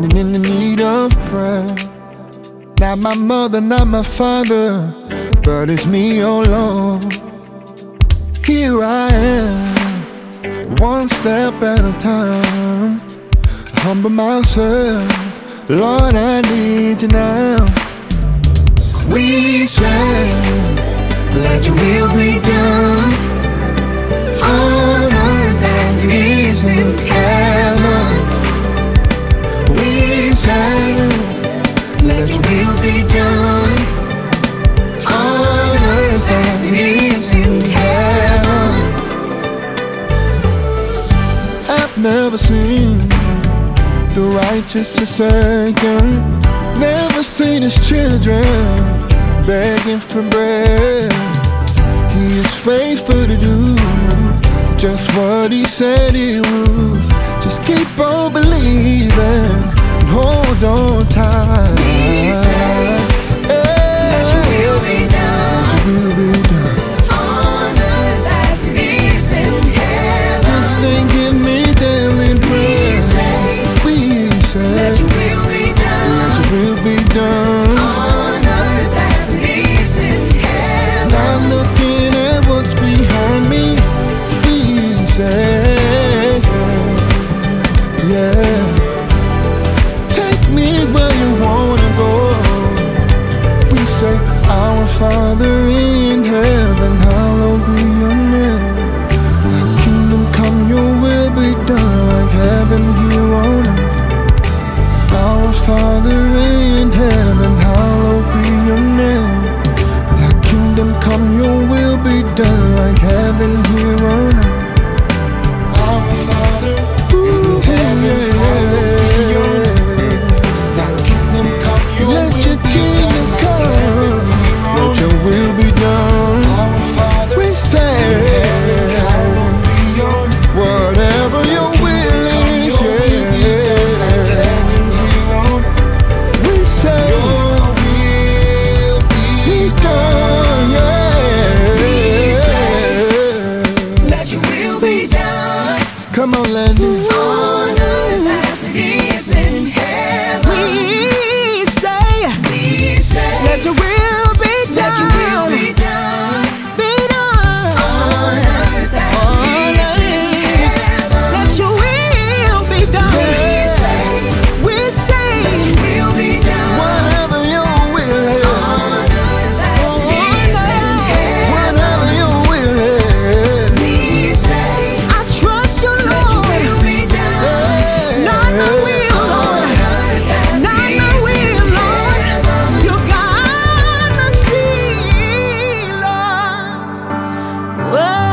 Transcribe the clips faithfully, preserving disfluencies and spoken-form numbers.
standing in the need of prayer. Not my mother, not my father, but it's me, oh Lord. Here I am, one step at a time. I humble myself, Lord, I need you now. We say, let your will be done on earth as it is in heaven. We say, let your will be done on earth as it is in heaven. I've never seen the righteous forsaken, never seen his children begging for bread. He is faithful to do just what he said he would. Just keep on believing and hold on tight. We say, let your will be done, let your will be done on earth as it is in heaven. Just ain't give me daily bread. We say, we say, let your will be done, let your will be done on earth as it is in heaven. Not looking at what's behind me. We say, yeah, take me where you wanna go. We say, our Father in heaven, hallowed be your name. Thy kingdom come, your will be done like heaven here on earth. Our Father in heaven, hallowed be your name. Thy kingdom come, your will be done like heaven here on earth. Our Father in heaven, hallowed be your name. Thy kingdom come, your will be done like heaven. Let your will be done. Our Father, we say, whatever your will is, yeah. We say, your will be done, yeah. We say, let your will be done. Come on, Landy. On earth as it is in heaven. We say, We say, let your will be done. let your will be done, Be done. on earth as it is in heaven. Let your will be done. We say, We say, let your will be done, Whatever your will is, on earth as it is in heaven. whatever your will is. We say, I trust you, let your Lord. will be done, Not my will, on Lord. earth as Not it my is will, in Lord. heaven. You got my feet, Lord. Whoa.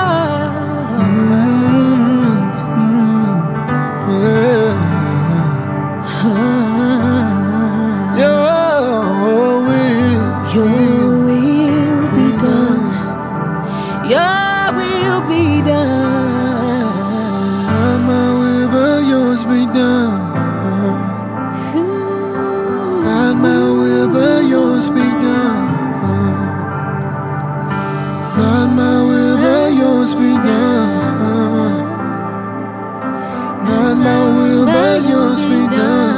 Yeah. Your will. Your will be done. Your will be done. Not my will, but yours be done. Not my will, but yours be done. Not my will, but yours be done. Not my will, but yours be done.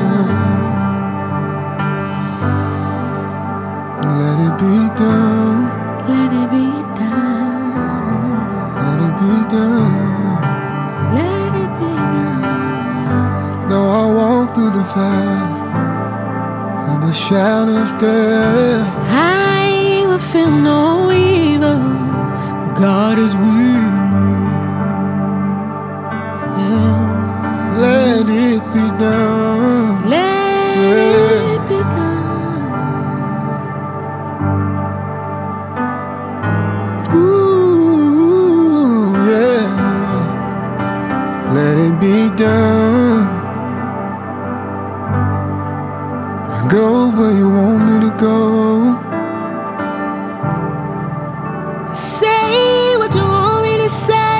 Let it be done. Let it be done. Let it be done. Let it be done. Though I walk through the valley of the shadow of death, I will feel no evil, for God is with me. Yeah. let it be done. Let Yeah. it be done. Ooh, yeah. Let it be done. Go where you want me to go. Say what you want me to say.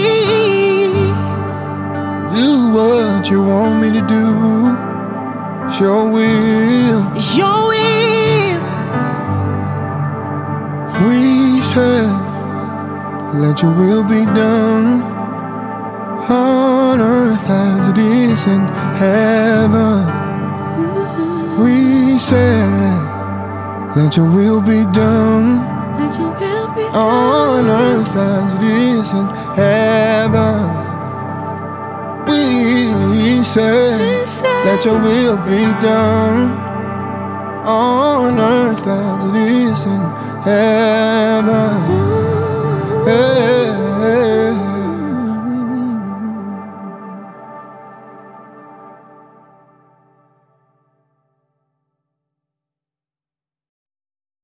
Do what you want me to do. It's your will. It's your will. We say, let your will be done. Oh, on earth as it is in heaven. We say, let your will be done. Let your will be done. On earth as it is in heaven. We say, let your will be done. On earth as it is in heaven.